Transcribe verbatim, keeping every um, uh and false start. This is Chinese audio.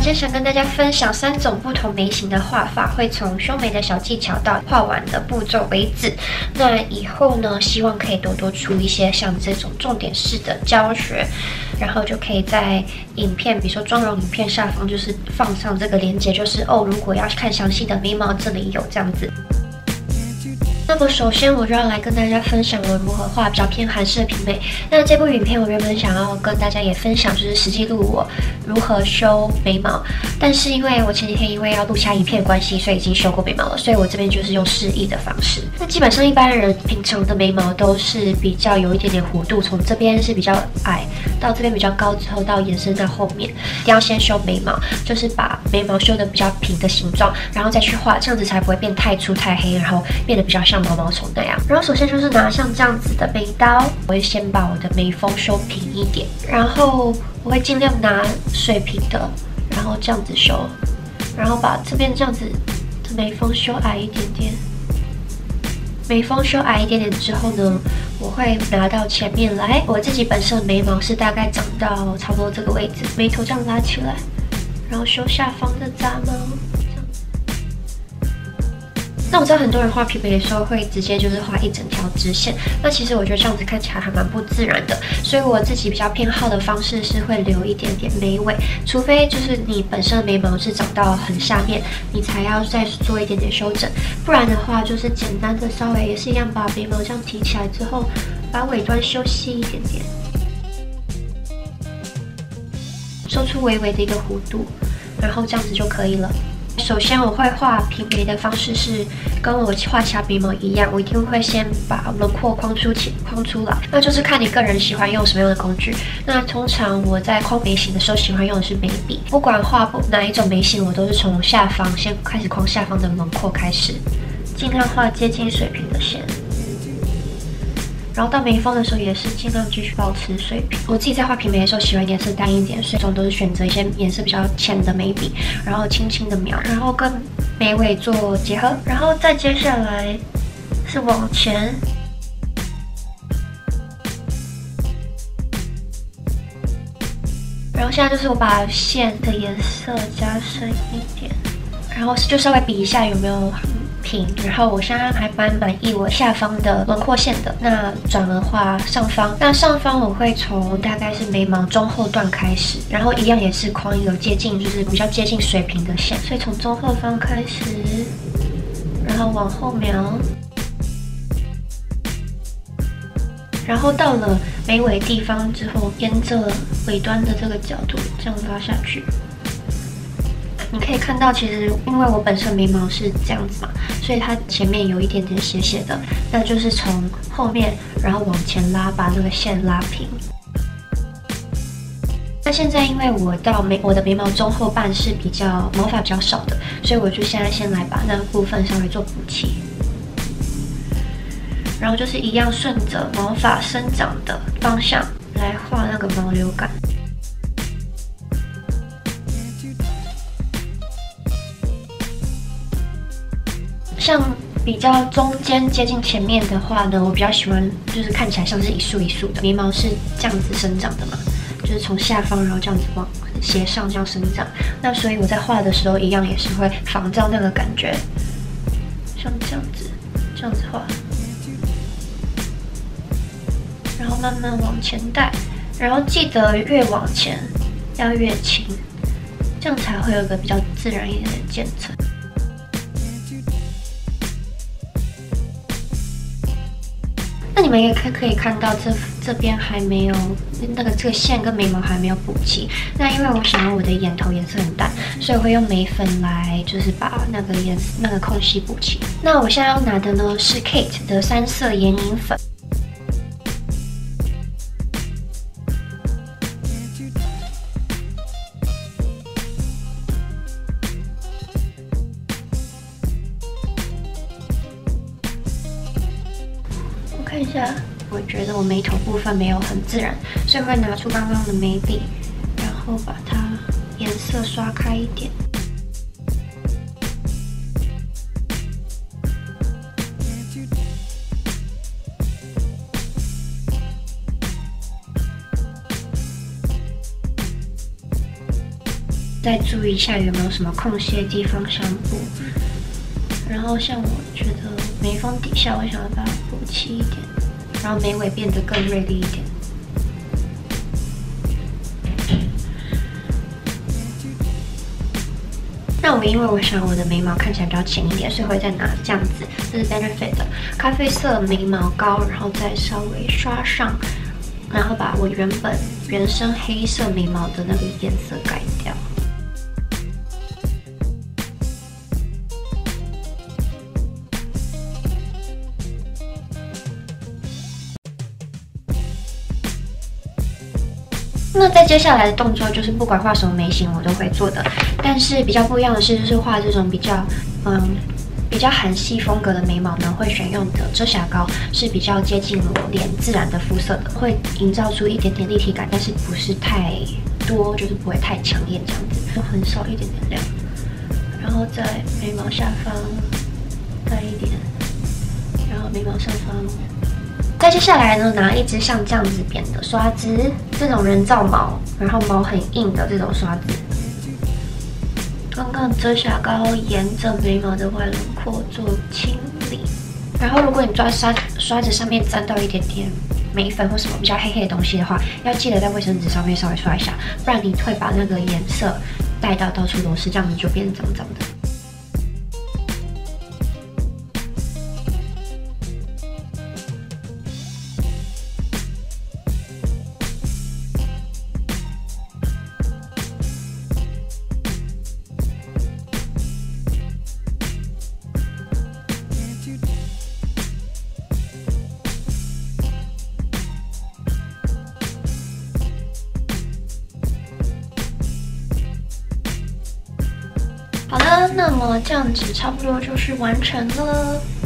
今天想跟大家分享三种不同眉型的画法，会从修眉的小技巧到画完的步骤为止。那以后呢，希望可以多多出一些像这种重点式的教学，然后就可以在影片，比如说妆容影片下方就是放上这个链接，就是哦，如果要看详细的眉毛，这里有这样子。 那么首先我就要来跟大家分享我如何画比较偏韩式的平眉。那这部影片我原本想要跟大家也分享，就是实际录我如何修眉毛，但是因为我前几天因为要录下影片的关系，所以已经修过眉毛了，所以我这边就是用示意的方式。那基本上一般人平常的眉毛都是比较有一点点弧度，从这边是比较矮，到这边比较高之后到延伸到后面，一定要先修眉毛，就是把眉毛修的比较平的形状，然后再去画，这样子才不会变太粗太黑，然后变得比较像 像毛毛虫那样，然后首先就是拿像这样子的眉刀，我会先把我的眉峰修平一点，然后我会尽量拿水平的，然后这样子修，然后把这边这样子的眉峰修矮一点点。眉峰修矮一点点之后呢，我会拿到前面来，我自己本身的眉毛是大概长到差不多这个位置，眉头这样拉起来，然后修下方的杂毛。 那我知道很多人画平眉的时候会直接就是画一整条直线，那其实我觉得这样子看起来还蛮不自然的，所以我自己比较偏好的方式是会留一点点眉尾，除非就是你本身的眉毛是长到很下面，你才要再做一点点修整，不然的话就是简单的稍微也是一样把眉毛这样提起来之后，把尾端修细一点点，收出微微的一个弧度，然后这样子就可以了。 首先，我会画平眉的方式是跟我画其他眉毛一样，我一定会先把轮廓框出起框出来，那就是看你个人喜欢用什么样的工具。那通常我在框眉形的时候，喜欢用的是眉笔。不管画哪一种眉形，我都是从下方先开始框下方的轮廓开始，尽量画接近水平的线。 然后到眉峰的时候，也是尽量继续保持水平。我自己在画平眉的时候，喜欢颜色淡一点，所以都是选择一些颜色比较浅的眉笔，然后轻轻的描，然后跟眉尾做结合。然后再接下来是往前，然后现在就是我把线的颜色加深一点，然后就稍微比一下有没有 平，然后我现在还蛮满意我下方的轮廓线的。那转而画上方，那上方我会从大概是眉毛中后段开始，然后一样也是框一个接近，就是比较接近水平的线，所以从中后方开始，然后往后描，然后到了眉尾地方之后，沿着尾端的这个角度这样拉下去。 你可以看到，其实因为我本身眉毛是这样子嘛，所以它前面有一点点斜斜的，那就是从后面然后往前拉，把那个线拉平。那现在因为我到眉我的眉毛中后半是比较毛发比较少的，所以我就现在先来把那个部分稍微做补齐，然后就是一样顺着毛发生长的方向来画那个毛流感。 像比较中间接近前面的话呢，我比较喜欢就是看起来像是一束一束的，眉毛是这样子生长的嘛，就是从下方然后这样子往斜上这样生长。那所以我在画的时候一样也是会仿照那个感觉，像这样子这样子画，然后慢慢往前带，然后记得越往前要越轻，这样才会有一个比较自然一点的渐层。 那你们也可可以看到这这边还没有那个这个线跟眉毛还没有补齐。那因为我想要我的眼头颜色很淡，所以我会用眉粉来就是把那个颜那个空隙补齐。那我现在要拿的呢是 Kate 的三色眼影粉。看一下，我觉得我眉头部分没有很自然，所以会拿出刚刚的眉笔，然后把它颜色刷开一点。 再注意一下有没有什么空隙的地方想补。然后像我觉得眉峰底下，我想要把它补齐一点，然后眉尾变得更锐利一点。那我因为我想我的眉毛看起来比较浅一点，所以会再拿这样子，这是 Benefit 的咖啡色眉毛膏，然后再稍微刷上。 然后把我原本原生黑色眉毛的那个颜色改掉。那在接下来的动作就是不管画什么眉形我都会做的，但是比较不一样的是，就是画这种比较嗯。 比较韩系风格的眉毛呢，会选用的遮瑕膏是比较接近我脸自然的肤色的，会营造出一点点立体感，但是不是太多，就是不会太抢眼这样子，就很少一点点亮。然后在眉毛下方带一点，然后眉毛上方。再接下来呢，拿一支像这样子扁的刷子，这种人造毛，然后毛很硬的这种刷子。 刚刚遮瑕膏沿着眉毛的外轮廓做清理，然后如果你抓刷刷子上面沾到一点点眉粉或什么比较黑黑的东西的话，要记得在卫生纸上面稍微刷一下，不然你会把那个颜色带到到处都是，这样子就变脏脏的。 好了，那么这样子差不多就是完成了。